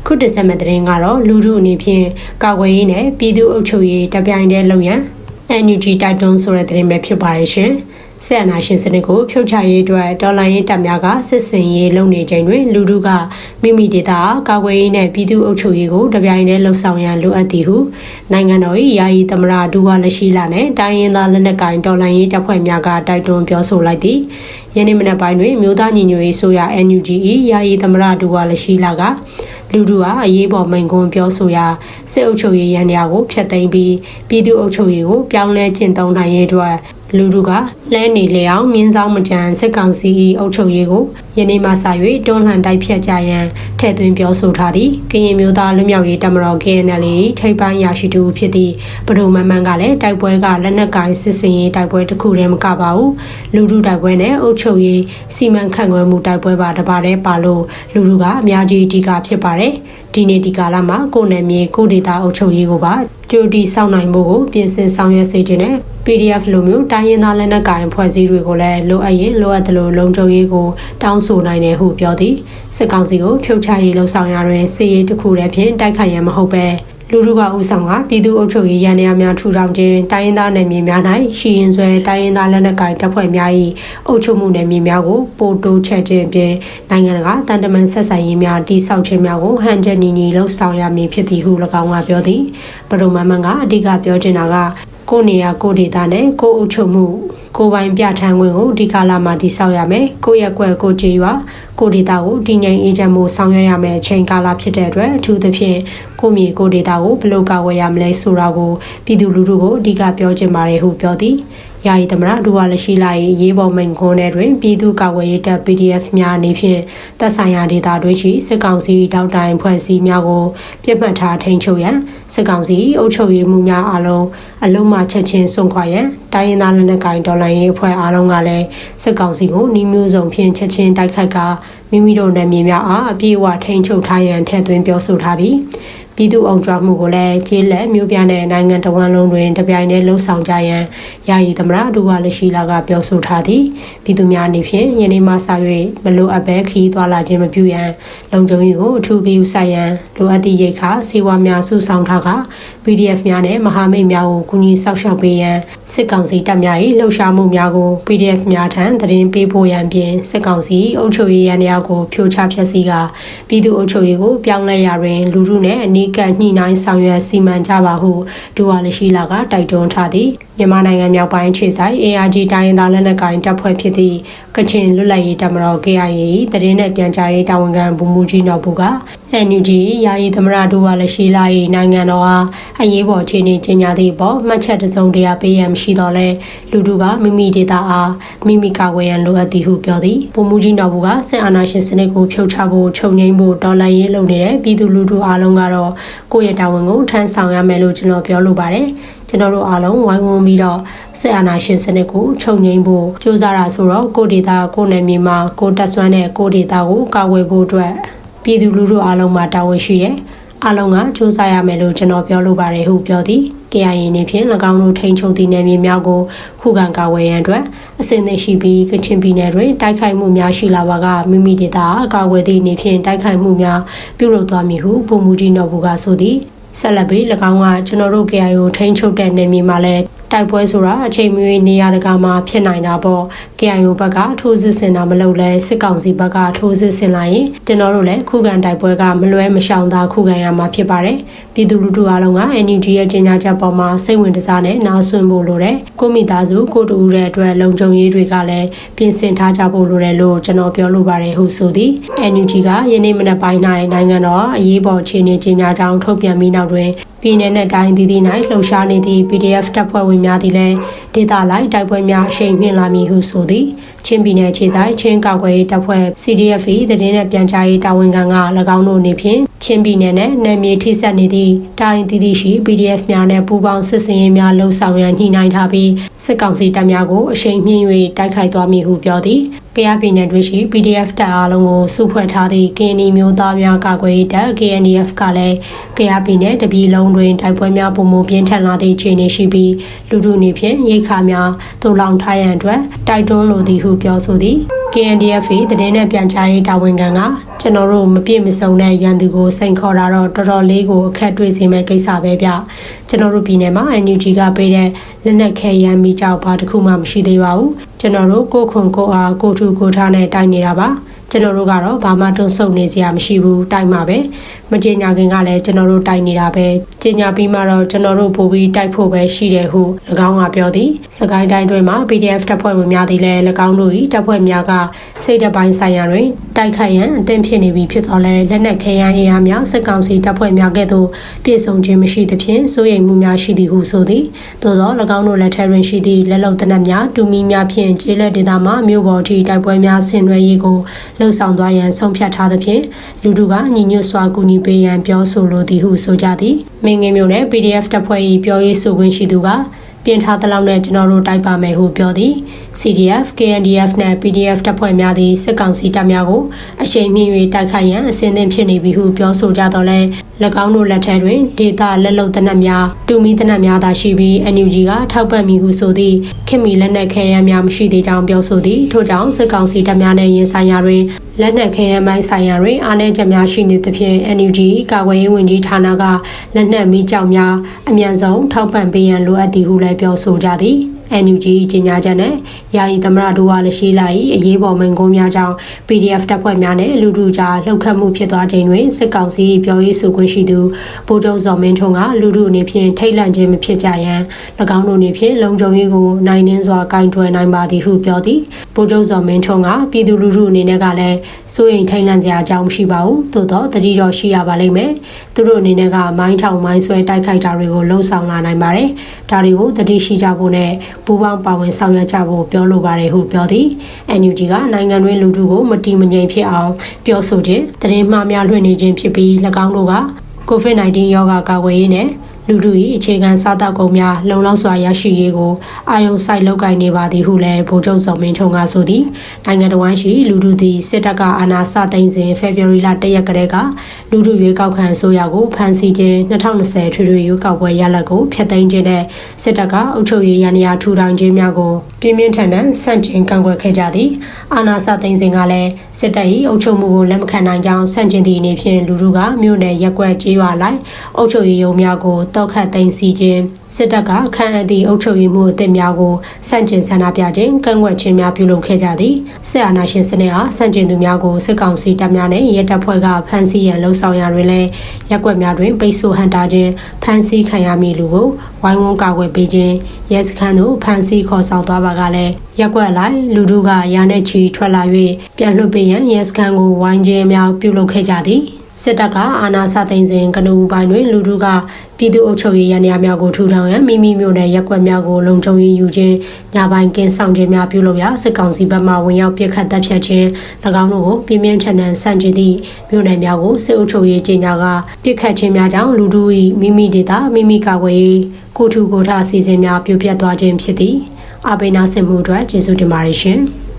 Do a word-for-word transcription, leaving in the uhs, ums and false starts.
ခုတဆက်မဲ့တဲ့ရင်ကတော့လူထုအနေဖြင့်ကာကွယ်ရေးနဲ့ပြည်သူ့အုပ်ချုပ်ရေးတပြိုင်တည်းလုပ်ရန် အန် ယူ ဂျီ တိုက်တွန်းဆိုတဲ့သတင်းပဲဖြစ်ပါရဲ့ရှင်။ဆက်အနာရှင်စနစ်ကိုဖြုတ်ချရေးအတွက်ဒေါ်လာရင်းတပ်များကစစ်စင်ရေးလုပ်နေချိန်တွင်လူထုကမိမိဒေသကာကွယ်ရေးနဲ့ပြည်သူ့အုပ်ချုပ်ရေးကိုတပြိုင်တည်းလှုပ်ဆောင်ရန်လိုအပ်သည်ဟုနိုင်ငံတော်၏ယာယီသမ္မတဒူဝါလက်ရှိလာနဲ့တိုင်းရင်းသားလက်နက်ကိုင်ဒေါ်လာရင်းတပ်ဖွဲ့များကတိုက်တွန်းပြောဆိုလိုက်သည်။ယနေ့မနက်ပိုင်းတွင်မြို့သားညီညွတ်ရေးဆိုရ အန် ယူ ဂျီ ၏ယာယီသမ္မတဒူဝါလက်ရှိလာကလူထုဟာအရေးပေါ်မိန့်ခွန်းပြောဆိုရာစစ်အုပ်ချုပ်ရေးရန်ရာကိုဖျက်သိမ်းပြီးပြည်သူ့အုပ်ချုပ်ရေးကိုပြောင်းလဲကျင့်သုံးနိုင်ရေးအတွက်လူထုကလဲနေလေအောင်မြင်းဆောင်မကြံစစ်ကောင်စီ၏အုပ်ချုပ်ရေးကိုယနေ့မှစ၍တွန်းလှန်တိုက်ဖြတ်ကြရန်ထည့်သွင်းပြောဆိုထားသည်ကရင်မျိုးသားလူမျိုးရေးတပ်မတော် ကေအန်အယ် ထိပ်ပိုင်းရရှိသူဖြစ်သည့်ပဒုမမန်ကလည်းတိုက်ပွဲကလက်နက်ကိုင်စစ်စင်ရေးတိုက်ပွဲတစ်ခုတည်းမကပါဘူးလူထုတိုက်ပွဲနဲ့အုပ်ချုပ်ရေးစီမံခန့်ခွဲမှုတိုက်ပွဲပါတစ်ပါးတည်းပါလို့လူထုကအများကြီးအဓိကဖြစ်ပါတယ်ဒီနေ့ဒီကာလမှာကိုယ်နယ်မြေကိုဒေတာအုပ်ချုပ်ရေးကိုပါကြိုတီစောင့်နိုင်မှုကိုပြင်ဆင်ဆောင်ရွက်စေခြင်းနဲ့ ပီဒီအက်ဖ် လိုမျိုးတိုင်းရင်းသားလက်နက်ကိုင်ဖွဲ့စည်းတွေကိုလည်းလိုအပ်ရင်လိုအပ်သလိုလုံခြုံရေးကိုတောင်းဆိုနိုင်တယ်ဟုပြောသည်စစ်ကောင်စီကိုဖြုတ်ချရေးလှုံ့ဆော်ရာတွင်စစ်ရေးတစ်ခုတည်းဖြင့်တိုက်ခိုက်ရန်မဟုတ်ပဲလူထုကဥဆောင်ကပြည်သူ့အုပ်ချုပ်ရေးရန်ရာများထူထောင်ခြင်းတိုင်းရင်းသားနယ်မြေများ၌ရှိရင်ဆွဲတိုင်းရင်းသားလက်နက်ကိုင်တပ်ဖွဲ့များ၏အုပ်ချုပ်မှုနယ်မြေများကိုပိုတိုးချဲ့ခြင်းဖြင့်နိုင်ငံကတန်တမန်ဆက်ဆံရေးများတိစောက်ခြင်းများကိုဟန်ချက်ညီညီလှုံ့ဆော်ရမည်ဖြစ်သည်ဟု၎င်းကပြောသည်ပဒုမမန်ကအဓိကပြောချင်တာကကိုနေရကိုဒေတာနဲ့ကိုအုပ်ချုပ်မှုကိုပိုင်ပြဋ္ဌာန်းခွင့်ကိုဒီကာလမှာတိစောက်ရမယ်ကိုရက်ွက်ကိုကြေးရွာကိုဒေတာကိုတည်ငြိမ်အေးချမ်းမှုဆောင်ရွက်ရမယ်အချိန်ကာလဖြစ်တဲ့အတွက်အထူးသဖြင့်ကိုမြေကိုဒေတာကိုဘယ်လိုကာကွယ်ရမလဲဆိုတာကိုပြည်သူလူထုကိုအဓိကပြောချင်ပါတယ်ဟုပြောသည်ယာယီသမ္မတဒူဝါလက်ရှိလာ၏ရေးပေါ်မိန့်ခွန်းထဲတွင်ပြည်သူ့ကာကွယ်ရေးတပ် ပီဒီအက်ဖ် များအနေဖြင့်တပ်ဆိုင်ရာဒေသတွေရှိစစ်ကောင်စီတောက်တိုင်ဖွဲ့စည်းများကိုပြစ်မှတ်ထားထိန်းချုပ်ရန်စစ်ကောင်စီအုပ်ချုပ်ရေးမှုများအလုံးအလုံးမှချက်ချင်းစွန့်ခွာရန်တိုင်းရင်းသားလက်နက်ကိုင်ဒေါ်လာရေးအဖွဲ့အားလုံးကလည်းစစ်ကောင်စီကိုနှီးမျိုးစုံဖြင့်ချက်ချင်းတိုက်ခိုက်ကမိမိတို့နယ်မြေများအားအပြည့်အဝထိန်းချုပ်ထားရန်ထည့်သွင်းပြောဆိုထားသည်ပြည်သူ့အောင်ကြွမှုကိုလည်းကျေးလက်မျိုးပြတဲ့နိုင်ငံတော်ဝန်လုံးတွင်တပြိုင်တည်းလှုံ့ဆော်ကြရန်ယာယီသမ္မတဒူဝါလက်ရှိလာကပြောဆိုထားသည်ပြည်သူများအနေဖြင့်ယနေ့မှစ၍မလိုအပ်ပဲခရီးသွားလာခြင်းမပြုရန်လုံခြုံရေးကိုအထူးဂရုစိုက်ရန်လိုအပ်သည့်ရိက္ခာစေဝါများစုဆောင်းထားက ပီဒီအက်ဖ် များနဲ့မဟာမိတ်များကိုကူညီဆောက်ရှောက်ပေးရန်စစ်ကောင်စီတပ်များ၏လှုပ်ရှားမှုများကို ပီဒီအက်ဖ် များထံသတင်းပေးပို့ရန်ပြင်စစ်ကောင်စီအုပ်ချုပ်ရေးရန်ရာကိုဖြိုချဖျက်ဆီးကပြည်သူ့အုပ်ချုပ်ရေးကိုပြောင်းလဲရာတွင်လူထုနဲ့အနီးကပ်ညှိနှိုင်းဆောင်ရွက်စီမံကြပါဟုဒူဝါလက်ရှိလာကတိုက်တွန်းထားသည်မြန်မာနိုင်ငံမြောက်ပိုင်းခြေဆိုင် အေ အာ ဂျီ တိုင်းရင်းသားလက်နက်ကိုင်တပ်ဖွဲ့ဖြစ်သည့်ကချင်လွတ်လပ်ရေးတပ်မတော် ကေ အိုင် အေ ၏သတင်းနဲ့ပြန်ကြားရေးတာဝန်ခံဗိုလ်မှူးကြီးနော်ဘူက အန် ယူ ဂျီ ယာယီသမ္မတဒူဝါလက်ရှိလာ၏နိုင်ငံတော်အားအရေးပေါ်အခြေအနေကြေညာသည့်ပေါ်မှတ်ချက်တစုံတရာပေးရန်မရှိတော့လဲလူထုကမိမိဒေသအားမိမိကာကွယ်ရန်လိုအပ်သည်ဟုပြောသည်ဗိုလ်မှူးကြီးနော်ဘူကစစ်အာဏာရှင်စနစ်ကိုဖြုတ်ချဖို့ချုပ်ငြိမ်းဖို့တော်လှန်ရေးလုပ်နေတဲ့ပြည်သူလူထုအားလုံးကတော့ကိုယ့်ရဲ့တာဝန်ကိုထမ်းဆောင်ရမယ်လို့ကျွန်တော်ပြောလိုပါတယ်ကျွန်တော်တို့အားလုံးဝိုင်းဝန်းပြီးတော့စစ်အာဏာရှင်စနစ်ကိုချုပ်ငြိမ်းဖို့ကြိုးစားတာဆိုတော့ကိုဒေတာကိုနယ်မြေမှာကိုတက်ဆွမ်းတဲ့ကိုဒေတာကိုကာကွယ်ဖို့အတွက်ပြည်သူလူထုအားလုံးမှာတာဝန်ရှိတယ်အားလုံးကစူးစမ်းရမယ်လို့ကျွန်တော်ပြောလိုပါတယ်ဟုပြောသည် ကေ အိုင် အေ နေဖြင့်၎င်းတို့ထိန်းချုပ်သည့်နယ်မြေများကိုခုခံကာကွယ်ရန်အတွက်အစဉ်သင့်ရှိပြီးကချင်ပြည်နယ်တွင်တိုက်ခိုက်မှုများရှိလာပါကမိမိဒေသအကာအကွယ်သည့်နေဖြင့်တိုက်ခိုက်မှုများပြုလုပ်သွားမည်ဟုဗိုလ်မှူးကြီးနော်ဘူကဆိုသည်ဆက်လက်ပြီး၎င်းကကျွန်တော်တို့ ကေ အိုင် အေ ကိုထိန်းချုပ်တဲ့နယ်မြေမှာလည်းတိုက်ပွဲဆိုတာအချိန်မရွေးနေရာတကာမှာဖြစ်နိုင်တာပေါ့ ကေ အိုင် အို ဘက်ကထိုးစစ်ဆင်တာမလုပ်လဲစစ်ကောင်စီဘက်ကထိုးစစ်ဆင်လာရင်ကျွန်တော်တို့လည်းခုခံတိုက်ပွဲကမလွဲမရှောင်သာခုခံရမှာဖြစ်ပါတယ်ပြည်သူလူထုအားလုံးက အန် ယူ ဂျီ ရဲ့ကြေညာချက်ပေါ်မှာစိတ်ဝင်စားနဲ့နားဆွင့်ဖို့လိုတယ်ကိုမိသားစုကိုတူတဲ့အတွက်လုံခြုံရေးတွေကလည်းပြင်ဆင်ထားကြဖို့လိုတယ်လို့ကျွန်တော်ပြောလိုပါတယ်ဟုဆိုသည် အန် ယူ ဂျီ ကယနေ့မနက်ပိုင်း၌နိုင်ငံတော်အရေးပေါ်အခြေအနေကြေညာကြောင်းထုတ်ပြန်ပြီးနောက်တွင်ပြည်내နဲ့တိုင်းသီးသီး၌လှုပ်ရှားနေသည့် ပီ ဒီ အက်ဖ် တပ်ဖွဲ့ဝင်များသည်လည်းဒေသလိုက်တိုက်ပွဲများအရှိန်မြင့်လာမည်ဟုဆိုသည်ချင်းပြည်နယ်ခြေဆိုင်ချင်းကောက်ွယ်ရေးတပ်ဖွဲ့ စီ ဒီ အက်ဖ် ၏သတင်းနဲ့ပြန်ကြားရေးတာဝန်ခံက၎င်းတို့အနေဖြင့်ချင်းပြည်နယ်နဲ့နယ်မြေထိစပ်နေသည့်တိုင်းသီးသီးရှိ ပီ ဒီ အက်ဖ် များနဲ့ပူးပေါင်းစစ်စင်ရေးများလှုပ်ဆောင်ရန်ညှိနှိုင်းထားပြီးစစ်ကောင်စီတပ်များကိုအရှိန်မြင့်၍တိုက်ခိုက်သွားမည်ဟုပြောသည်ကယားပြည်နယ်တွင်ရှိ ပီ ဒီ အက်ဖ် တပ်အားလုံးကိုစုဖွဲ့ထားသည့် ကရင်နီမျိုးသားများကာကွယ်ရေးတပ် ကေ အန် ဒီ အက်ဖ် ကလည်းကယားပြည်နယ်တပြည်လုံးတွင်တိုက်ပွဲများပုံမပြင်းထန်လာသည့်အခြေအနေရှိပြီးလူထုအနေဖြင့်ရိက္ခာများသို့လောင်ထားရန်အတွက်တိုက်တွန်းလိုသည်ဟုပြောဆိုသည် K N D F တရင်နဲ့ပြန်ကြားရေးတာဝန်ခံကကျွန်တော်တို့မပြည့်မစုံတဲ့ရန်သူကိုစိန်ခေါ်တာတော့တော်တော်လေးကိုအခက်တွေ့စေမဲ့ကိစ္စပဲဗျကျွန်တော်တို့ပြည်နယ်မှာ N U G ကပေးတဲ့လက်နက်ခဲယမ်းမိကြောက်ဘာတစ်ခုမှမရှိသေးပါဘူးကျွန်တော်တို့ကိုခွန်ကိုအားကိုထူကိုထားနဲ့တိုက်နေတာပါကျွန်တော်တို့ကတော့ဘာမှတွန်းဆုတ်နေစရာမရှိဘူးတိုက်မှာပဲမကြေညာခင်ကလည်းကျွန်တော်တို့တိုက်နေတာပဲကြေညာပြီးမှတော့ကျွန်တော်တို့ပို့ပြီးတိုက်ဖို့ပဲရှိတယ်ဟု၎င်းကပြောသည်စကိုင်းတိုင်းတွင်မှာ P D F တပ်ဖွဲ့ဝင်များသည်လည်း၎င်းတို့၏တပ်ဖွဲ့များကစိတ်တပိုင်းဆိုင်ရာတွင်တိုက်ခိုက်ရန်အသင့်ဖြစ်နေပြီဖြစ်တော်လဲလက်နက်ခဲယမ်းအင်အားများစစ်ကောင်စီတပ်ဖွဲ့များကဲ့သို့ပြည်စုံခြင်းမရှိသဖြင့်စိုးရိမ်မှုများရှိသည်ဟုဆိုသည်သို့သော၎င်းတို့လက်ထက်တွင်ရှိသည့်လက်လုံတနက်များတူမီများဖြင့်ကျေးလက်ဒေသမှမြို့ပေါ်ထိတိုက်ပွဲများဆင်နွှဲရေးကိုလှုပ်ဆောင်သွားရန်ဆုံးဖြတ်ထားသဖြင့်လူထုကညီညွတ်စွာကူညီပေးရန်ပြောဆိုလိုသည်ဟုဆိုကြသည်မင်းငယ်မျိုးနဲ့ P D F တပ်ဖွဲ့၏ပြောရေးဆိုခွင့်ရှိသူကပြင်ထားသလောက်နဲ့ကျွန်တော်တို့တိုက်ပါမယ်ဟုပြောသည် C D F K N D F နဲ့ P D F တပ်ဖွဲ့များသည်စစ်ကောင်စီတပ်များကိုအရှိန်မြင့်၍တိုက်ခိုက်ရန်အစဉ်သင့်ဖြစ်နေပြီဟုပြောဆိုကြတော့လဲ၎င်းတို့လက်ထက်တွင်ဒေသလက်လုံတနက်များတူမီတနက်များသာရှိပြီး N U G ကထောက်ပံ့မည်ဟုဆိုသည့်ခင်မီလက်နက်ခဲယမ်းများမရှိသေးကြောင်းပြောဆိုသည်ထို့ကြောင့်စစ်ကောင်စီတပ်များနဲ့ရင်ဆိုင်ရာတွင်လက်နက်ခဲယမ်းပိုင်းဆိုင်ရာတွင်အားနည်းချက်များရှိနေသဖြင့် N U G ကာကွယ်ရေးဝန်ကြီးဌာနကလက်နက်မိကြောက်များအမြန်ဆုံးထောက်ပံ့ပေးရန်လိုအပ်သည်ဟုလည်းပြောဆိုကြသည်N U G ကြီးညာချက်နဲ့ယာယီသမရဒူဝါလရှိလာ၏အရေးပေါ်မင်ကုန်းများကြောင့် P D F တပ်ဖွဲ့များနဲ့လူထုကြားလှုပ်ခတ်မှုဖြစ်သွားချိန်တွင်စစ်ကောင်စီပြောရေးဆိုခွင့်ရှိသူဗိုလ်ချုပ်ဇော်မင်းထွန်းကလူထုအနေဖြင့်ထိတ်လန့်ခြင်းမဖြစ်ကြရန်၎င်းတို့အနေဖြင့်လုံခြုံရေးကိုနိုင်နှင်းစွာကင်တွယ်နိုင်ပါသည်ဟုပြောသည်ဗိုလ်ချုပ်ဇော်မင်းထွန်းကပြည်သူလူထုအနေနဲ့ကလည်းစိုးရိမ်ထိတ်လန့်စရာအကြောင်းမရှိပါဘူးသို့တော့တတိတော်ရှိရပါလိမ့်မယ်သူတို့အနေနဲ့ကမိုင်းထောင်မိုင်းဆွဲတိုက်ခိုက်တာတွေကိုလှုံ့ဆော်လာနိုင်ပါတယ်ဒါတွေကိုတတိရှိကြဖို့နဲ့ပူးပေါင်းပါဝင်ဆောင်ရွက်ကြဖို့ပြောလိုပါတယ်ဟုပြောသည် N U G ကနိုင်ငံတွင်းလူထုကိုမတီမငြိမ်ဖြစ်အောင်ပြောဆိုခြင်းတရင်မှားများလွှင့်နေခြင်းဖြစ်ပြီး၎င်းတို့က COVID nineteen ရောဂါကာကွယ်ရေးနဲ့လူထု၏အခြေခံစားသောက်ကုန်များလုံလောက်စွာရရှိရေးကိုအာရုံစိုက်လုပ်ကိုင်နေပါသည်ဟုလည်းဗိုလ်ချုပ်စောမင်းထွန်းကဆိုသည်နိုင်ငံတော်ဝန်ရှိလူထုသည်စစ်တပ်ကအာဏာစသိမ်းစဉ် February လတစ်ရက်ကလေးကလူထုရွေးကောက်ခံအစိုးရကိုဖမ်းဆီးခြင်း၂၀၂၀ထွေထွေရွေးကောက်ပွဲရလဒ်ကိုဖျက်သိမ်းခြင်းနဲ့စစ်တပ်ကအုပ်ချုပ်ရေးရန်ရာထူထောင်ခြင်းများကိုပြင်းပြင်းထန်ထန်ဆန့်ကျင်ကန့်ကွက်ခဲ့ကြသည်အာဏာစသိမ်းစဉ်ကလည်းစစ်တပ်၏အုပ်ချုပ်မှုကိုလက်မခံနိုင်ကြောင်းဆန့်ကျင်သည့်အနေဖြင့်လူထုကမြို့နယ်ရက်ကွက်ကျေးရွာလိုက်အုပ်ချုပ်ရေးရုံးများကိုတောက်ခတ်သိမ်းဆီးခြင်းစစ်တပ်ကခန့်အပ်သည့်အုပ်ချုပ်ရေးမှုအသစ်များကိုဆန့်ကျင်ဆန္ဒပြခြင်းကန့်ကွက်ခြင်းများပြုလုပ်ခဲ့ကြသည်စစ်အာဏာရှင်စနစ်အားဆန့်ကျင်သူများကိုစစ်ကောင်စီတပ်များနဲ့ရဲတပ်ဖွဲ့ကဖမ်းဆီးရန်လှုံ့ဆော်ရာတွင်လည်းရက်ကွက်များတွင်ပိတ်ဆို့ဟန့်တာခြင်းဖမ်းဆီးခံရမည်လူကိုဝိုင်းဝန်းကာကွယ်ပေးခြင်းရဲစခန်းသို့ဖမ်းဆီးခေါ်ဆောင်သွားပါကလည်းရက်ကွက်လိုက်လူထုကရာနဲ့ချီထွက်လာ၍ပြန်လွှတ်ပေးရန်ရဲစခန်းကိုဝိုင်းခြင်းများပြုလုပ်ခဲ့ကြသည်စစ်တပ်ကအာဏာစသိမ်းစဉ်ကနဦးပိုင်းတွင်လူထုကပြည်သူ့အုပ်ချုပ်ရေးရန်ရာများကိုထူထောင်ရန်မိမိမျိုးနယ်ရက်ကွက်များကိုလုံခြုံရေးယူခြင်းညပိုင်းကင်းဆောင်ခြင်းများပြုလုပ်ရာစစ်ကောင်စီဘက်မှဝင်ရောက်ပစ်ခတ်တပ်ဖြတ်ခြင်း၎င်းတို့ကိုပြင်းပြင်းထန်ထန်ဆန့်ကျင်သည့်မျိုးနယ်များကိုစစ်အုပ်ချုပ်ရေးကြီးညာကပစ်ခတ်ခြင်းများကြောင့်လူထု၏မိမိဒေသမိမိကာကွယ်ရေးကိုထူကိုထအစီအစဉ်များပြိုပြတ်သွားခြင်းဖြစ်သည်အပိနာစင်မှုအတွက်ကျေးဇူးတင်ပါတယ်ရှင်